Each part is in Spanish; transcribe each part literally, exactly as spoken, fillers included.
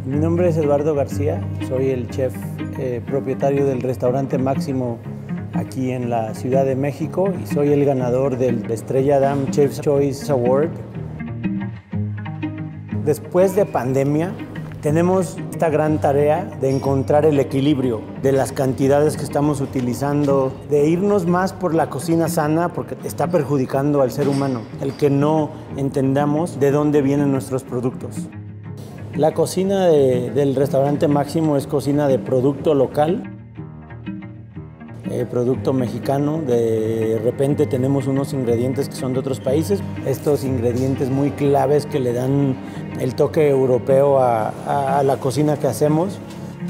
Mi nombre es Eduardo García, soy el chef eh, propietario del restaurante Máximo aquí en la Ciudad de México y soy el ganador del Estrella Damm Chef's Choice Award. Después de pandemia, tenemos esta gran tarea de encontrar el equilibrio de las cantidades que estamos utilizando, de irnos más por la cocina sana porque está perjudicando al ser humano, el que no entendamos de dónde vienen nuestros productos. La cocina de, del restaurante Máximo es cocina de producto local, eh, producto mexicano. De repente tenemos unos ingredientes que son de otros países, estos ingredientes muy claves que le dan el toque europeo a, a, a la cocina que hacemos.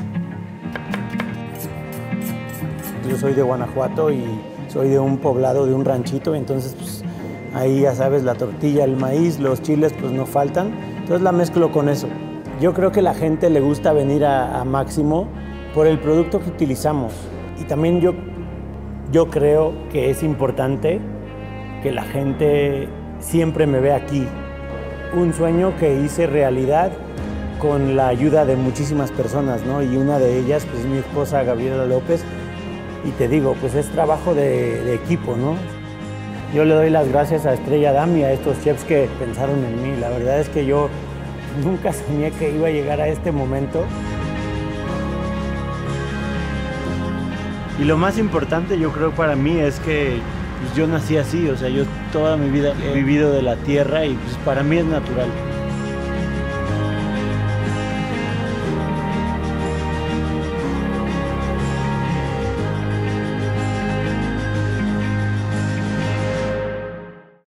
Yo soy de Guanajuato y soy de un poblado, de un ranchito, entonces pues, ahí ya sabes, la tortilla, el maíz, los chiles pues no faltan, entonces la mezclo con eso. Yo creo que a la gente le gusta venir a, a Máximo por el producto que utilizamos y también yo, yo creo que es importante que la gente siempre me vea aquí. Un sueño que hice realidad con la ayuda de muchísimas personas, ¿no? Y una de ellas pues, es mi esposa Gabriela López. Y te digo, pues es trabajo de, de equipo, ¿no? Yo le doy las gracias a Estrella Damm y a estos chefs que pensaron en mí. La verdad es que yo nunca soñé que iba a llegar a este momento. Y lo más importante yo creo para mí es que pues, yo nací así, o sea, yo toda mi vida he vivido de la tierra y pues, para mí es natural.